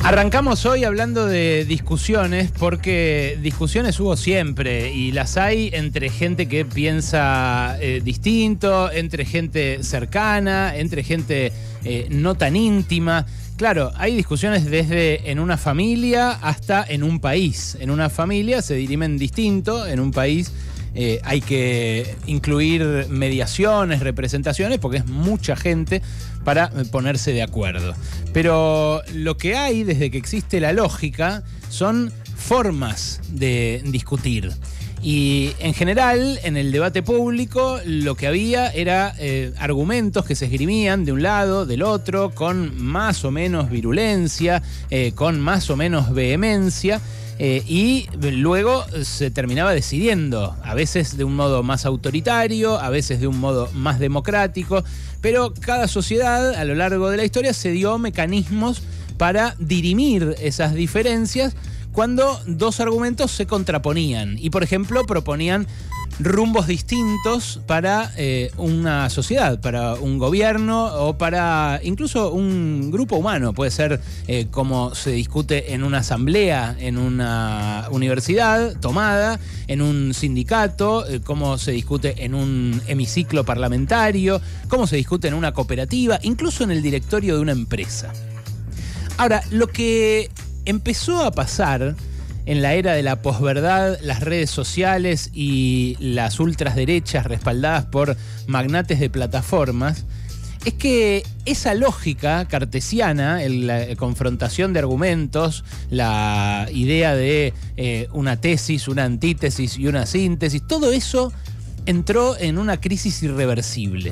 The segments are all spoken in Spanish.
Arrancamos hoy hablando de discusiones porque discusiones hubo siempre y las hay entre gente que piensa distinto, entre gente cercana, entre gente no tan íntima. Claro, hay discusiones desde en una familia hasta en un país. En una familia se dirimen distinto, en un país hay que incluir mediaciones, representaciones, porque es mucha gente para ponerse de acuerdo. Pero lo que hay desde que existe la lógica son formas de discutir. Y en general, en el debate público, lo que había era argumentos que se esgrimían de un lado, del otro, con más o menos virulencia, con más o menos vehemencia. Y luego se terminaba decidiendo, a veces de un modo más autoritario, a veces de un modo más democrático, pero cada sociedad a lo largo de la historia se dio mecanismos para dirimir esas diferencias cuando dos argumentos se contraponían y, por ejemplo, proponían rumbos distintos para una sociedad, para un gobierno o para incluso un grupo humano. Puede ser como se discute en una asamblea, en una universidad tomada, en un sindicato, cómo se discute en un hemiciclo parlamentario, cómo se discute en una cooperativa, incluso en el directorio de una empresa. Ahora, lo que empezó a pasar en la era de la posverdad, las redes sociales y las ultraderechas respaldadas por magnates de plataformas, es que esa lógica cartesiana, la confrontación de argumentos, la idea de una tesis, una antítesis y una síntesis, todo eso entró en una crisis irreversible.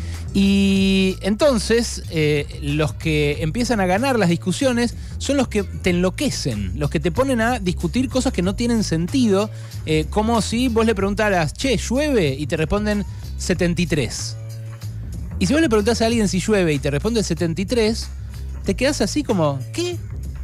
Y entonces los que empiezan a ganar las discusiones son los que te enloquecen, los que te ponen a discutir cosas que no tienen sentido, como si vos le preguntaras, che, ¿llueve? Y te responden 73. Y si vos le preguntás a alguien si llueve y te responde 73, te quedás así como, ¿qué?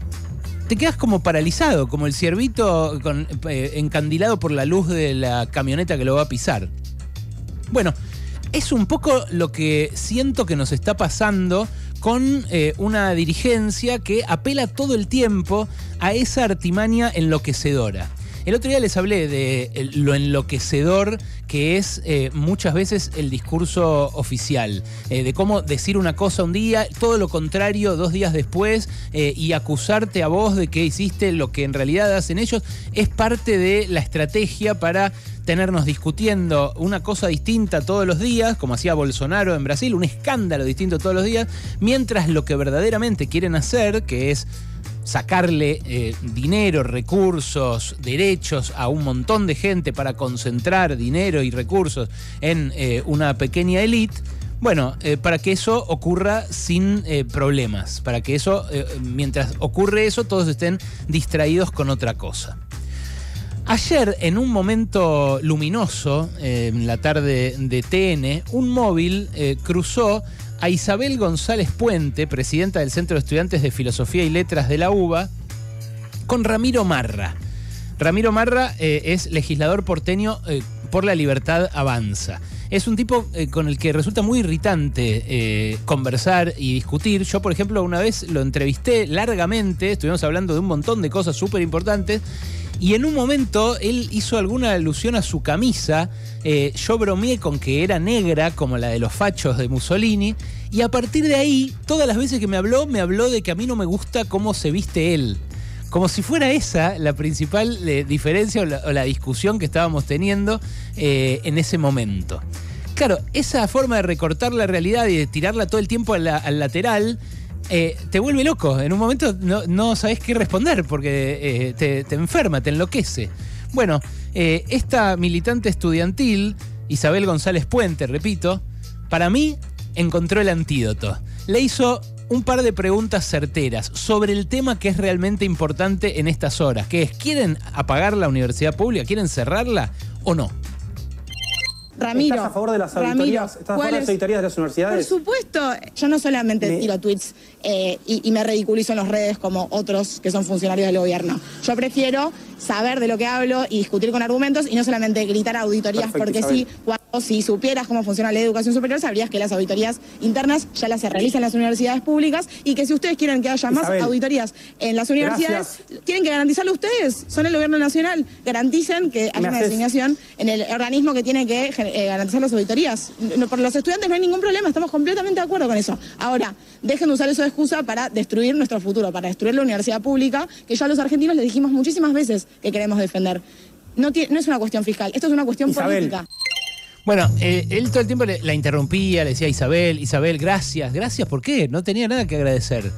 Te quedas como paralizado, como el ciervito encandilado por la luz de la camioneta que lo va a pisar. Bueno, es un poco lo que siento que nos está pasando con una dirigencia que apela todo el tiempo a esa artimaña enloquecedora. El otro día les hablé de lo enloquecedor que es muchas veces el discurso oficial, de cómo decir una cosa un día, todo lo contrario 2 días después, y acusarte a vos de que hiciste lo que en realidad hacen ellos, es parte de la estrategia para tenernos discutiendo una cosa distinta todos los días, como hacía Bolsonaro en Brasil, un escándalo distinto todos los días, mientras lo que verdaderamente quieren hacer, que es sacarle dinero, recursos, derechos a un montón de gente para concentrar dinero y recursos en una pequeña élite, bueno, para que eso ocurra sin problemas, para que eso, mientras ocurre eso, todos estén distraídos con otra cosa. Ayer, en un momento luminoso, en la tarde de TN, un móvil cruzó a Isabel González Puente, presidenta del Centro de Estudiantes de Filosofía y Letras de la UBA, con Ramiro Marra. Ramiro Marra es legislador porteño por la Libertad Avanza. Es un tipo con el que resulta muy irritante conversar y discutir. Yo, por ejemplo, una vez lo entrevisté largamente, estuvimos hablando de un montón de cosas súper importantes, y en un momento él hizo alguna alusión a su camisa. Yo bromeé con que era negra, como la de los fachos de Mussolini, y a partir de ahí, todas las veces que me habló de que a mí no me gusta cómo se viste él. Como si fuera esa la principal diferencia o la discusión que estábamos teniendo en ese momento. Claro, esa forma de recortar la realidad y de tirarla todo el tiempo al lateral te vuelve loco. En un momento no sabés qué responder porque te enferma, te enloquece. Bueno, esta militante estudiantil, Isabel González Puente, repito, para mí encontró el antídoto. Le hizo un par de preguntas certeras sobre el tema que es realmente importante en estas horas, que es, ¿quieren apagar la universidad pública? ¿Quieren cerrarla o no? Ramiro, ¿estás a favor de las auditorías? ¿Estás a favor de las auditorías de las universidades? Por supuesto. Yo no solamente tiro tweets y me ridiculizo en las redes como otros que son funcionarios del gobierno. Yo prefiero saber de lo que hablo y discutir con argumentos y no solamente gritar auditorías. Perfecto, porque Isabel. Sí. O si supieras cómo funciona la educación superior, sabrías que las auditorías internas ya las se realizan en las universidades públicas y que si ustedes quieren que haya más auditorías en las universidades, tienen que garantizarlo ustedes. Son el gobierno nacional. Garanticen que haya una designación en el organismo que tiene que garantizar las auditorías. Por los estudiantes no hay ningún problema, estamos completamente de acuerdo con eso. Ahora, dejen de usar eso de excusa para destruir nuestro futuro, para destruir la universidad pública, que ya a los argentinos les dijimos muchísimas veces que queremos defender. No es una cuestión fiscal, esto es una cuestión política. Bueno, él todo el tiempo la interrumpía, le decía Isabel, gracias, ¿por qué? No tenía nada que agradecer.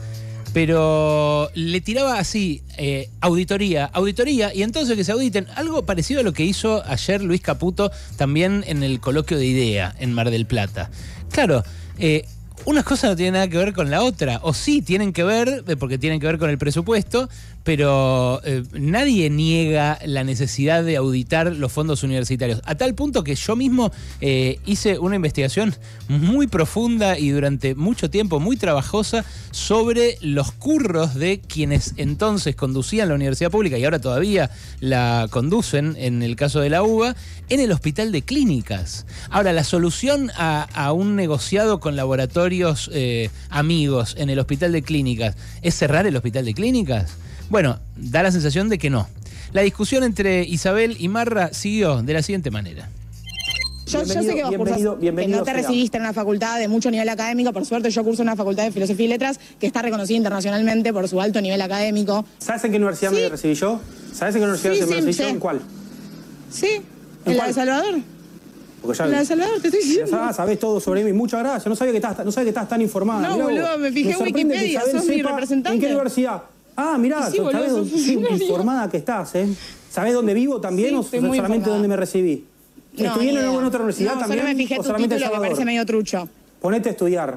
Pero le tiraba así, auditoría, y entonces que se auditen. Algo parecido a lo que hizo ayer Luis Caputo también en el coloquio de IDEA en Mar del Plata. Claro, una cosa no tiene nada que ver con la otra, o sí tienen que ver, porque tienen que ver con el presupuesto, pero nadie niega la necesidad de auditar los fondos universitarios. A tal punto que yo mismo hice una investigación muy profunda y durante mucho tiempo muy trabajosa sobre los curros de quienes entonces conducían la universidad pública y ahora todavía la conducen, en el caso de la UBA, en el Hospital de Clínicas. Ahora, la solución a un negociado con laboratorios amigos en el Hospital de Clínicas es cerrar el Hospital de Clínicas. Bueno, da la sensación de que no. La discusión entre Isabel y Marra siguió de la siguiente manera. Yo sé que vos cursas, que no te recibiste en una facultad de mucho nivel académico. Por suerte yo curso en una facultad de Filosofía y Letras que está reconocida internacionalmente por su alto nivel académico. ¿Sabes en qué universidad me recibí yo? ¿Sabes en qué universidad me recibí yo? ¿En cuál? Sí, ¿en la de Salvador? Porque ya en la de Salvador, te estoy diciendo. Ya sabés todo sobre mí, muchas gracias. No sabía que estabas tan informada. No, boludo, me fijé en Wikipedia, sos mi representante. ¿En qué universidad? Ah, mirá, sí, sabés informada que estás, ¿eh? ¿Sabés dónde vivo también o solamente dónde me recibí? No, ¿Estudié en alguna otra universidad también? Solo me fijé tu título que parece medio trucho. Ponete a estudiar.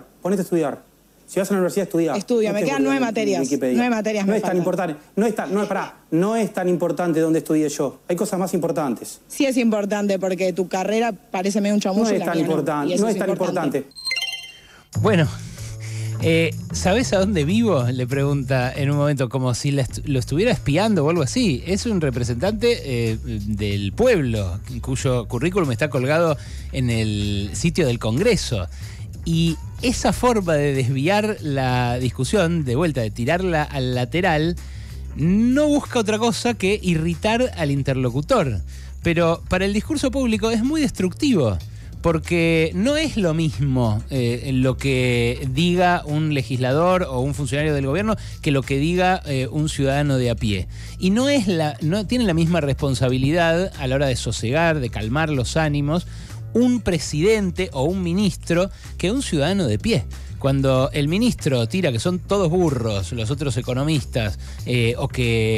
Si vas a la universidad, estudia. Estudia, me quedan 9 materias. 9 materias no es tan importante. No es tan importante donde estudié yo. Hay cosas más importantes. Sí es importante porque tu carrera parece medio un chamullo. No es tan importante. No es tan importante. Bueno. ¿Sabés a dónde vivo? Le pregunta en un momento, como si lo estuviera espiando o algo así. Es un representante del pueblo, cuyo currículum está colgado en el sitio del Congreso. Y esa forma de desviar la discusión, de vuelta, de tirarla al lateral, no busca otra cosa que irritar al interlocutor. Pero para el discurso público es muy destructivo. Porque no es lo mismo lo que diga un legislador o un funcionario del gobierno que lo que diga un ciudadano de a pie. Y no tiene la misma responsabilidad a la hora de sosegar, de calmar los ánimos, un presidente o un ministro que un ciudadano de pie. Cuando el ministro tira que son todos burros, los otros economistas, o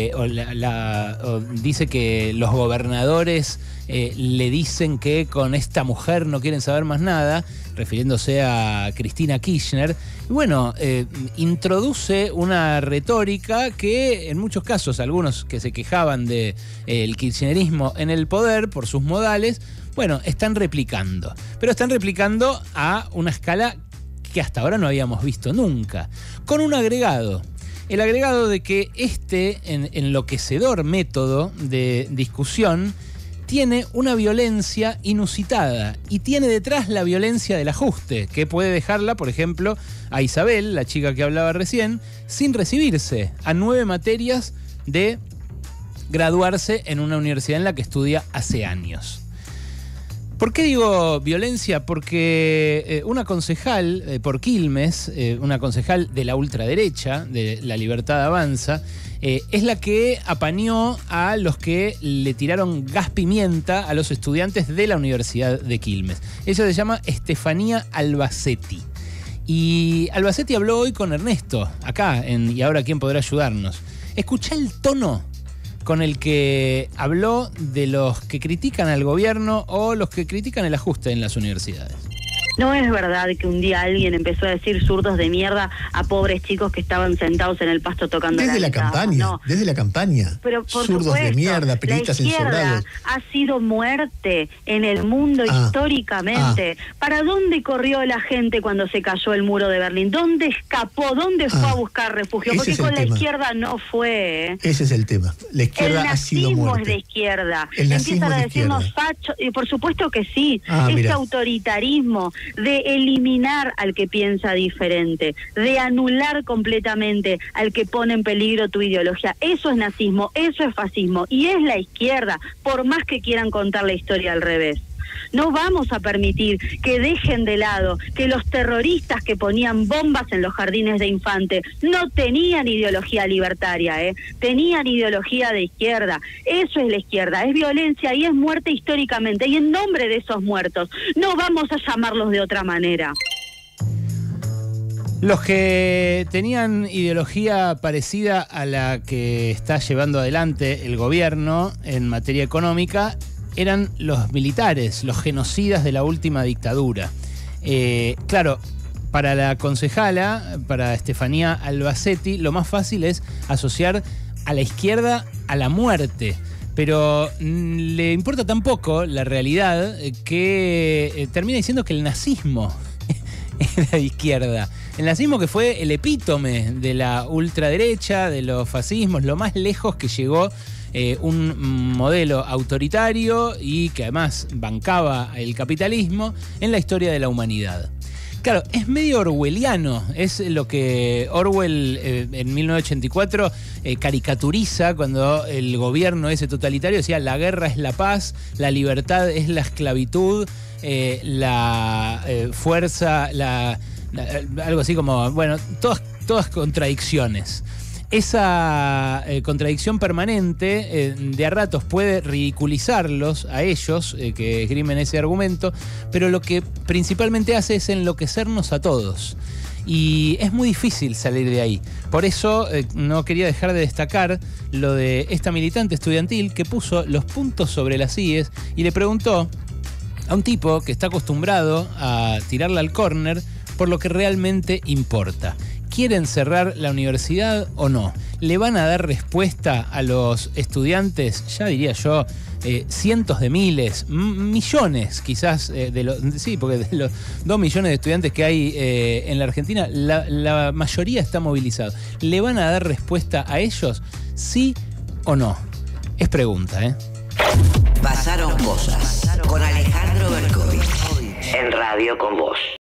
dice que los gobernadores le dicen que con esta mujer no quieren saber más nada, refiriéndose a Cristina Kirchner, bueno, introduce una retórica que en muchos casos, algunos que se quejaban del kirchnerismo en el poder por sus modales, bueno, están replicando. Pero están replicando a una escala que hasta ahora no habíamos visto nunca, con un agregado. El agregado de que este enloquecedor método de discusión tiene una violencia inusitada y tiene detrás la violencia del ajuste, que puede dejarla, por ejemplo, a Isabel, la chica que hablaba recién, sin recibirse a 9 materias de graduarse en una universidad en la que estudia hace años. ¿Por qué digo violencia? Porque una concejal por Quilmes, una concejal de la ultraderecha, de La Libertad Avanza, es la que apañó a los que le tiraron gas pimienta a los estudiantes de la Universidad de Quilmes. Ella se llama Estefanía Albacete. Y Albacete habló hoy con Ernesto, acá en Y Ahora ¿Quién Podrá Ayudarnos? Escuchá el tono con el que habló de los que critican al gobierno o los que critican el ajuste en las universidades. No es verdad que un día alguien empezó a decir zurdos de mierda a pobres chicos que estaban sentados en el pasto tocando desde la guitarra. campaña, No. desde la campaña. Pero por zurdos supuesto, de mierda, periodistas la izquierda ensordados. ha sido muerte en el mundo históricamente. ¿Para dónde corrió la gente cuando se cayó el muro de Berlín? ¿Dónde escapó? ¿Dónde fue a buscar refugio? Porque con la izquierda no fue. Ese es el tema. La izquierda ha sido muerte. El nazismo es de izquierda. El nazismo Empiezan a es de decirnos izquierda. facho, y por supuesto que sí. Mira. Autoritarismo de eliminar al que piensa diferente, de anular completamente al que pone en peligro tu ideología. Eso es nazismo, eso es fascismo, y es la izquierda, por más que quieran contar la historia al revés. No vamos a permitir que dejen de lado que los terroristas que ponían bombas en los jardines de infantes no tenían ideología libertaria, tenían ideología de izquierda. Eso es la izquierda, es violencia y es muerte históricamente, y en nombre de esos muertos no vamos a llamarlos de otra manera. Los que tenían ideología parecida a la que está llevando adelante el gobierno en materia económica eran los militares, los genocidas de la última dictadura. Claro, para la concejala, para Estefanía Albacete, lo más fácil es asociar a la izquierda a la muerte. Pero le importa tan poco la realidad que termina diciendo que el nazismo era de izquierda. El nazismo, que fue el epítome de la ultraderecha, de los fascismos, lo más lejos que llegó un modelo autoritario y que además bancaba el capitalismo en la historia de la humanidad. Claro, es medio orwelliano, es lo que Orwell en 1984 caricaturiza cuando el gobierno ese totalitario decía: la guerra es la paz, la libertad es la esclavitud, la fuerza, algo así como, bueno, todas contradicciones. Esa contradicción permanente de a ratos puede ridiculizarlos a ellos que esgrimen ese argumento, pero lo que principalmente hace es enloquecernos a todos. Y es muy difícil salir de ahí. Por eso no quería dejar de destacar lo de esta militante estudiantil que puso los puntos sobre las íes y le preguntó a un tipo que está acostumbrado a tirarla al córner por lo que realmente importa. ¿Quieren cerrar la universidad o no? ¿Le van a dar respuesta a los estudiantes? Ya diría yo, cientos de miles, millones quizás, porque de los 2 millones de estudiantes que hay en la Argentina, la mayoría está movilizado. ¿Le van a dar respuesta a ellos? ¿Sí o no? Es pregunta, ¿eh? Pasaron cosas con Alejandro Berkovich en Radio con Vos.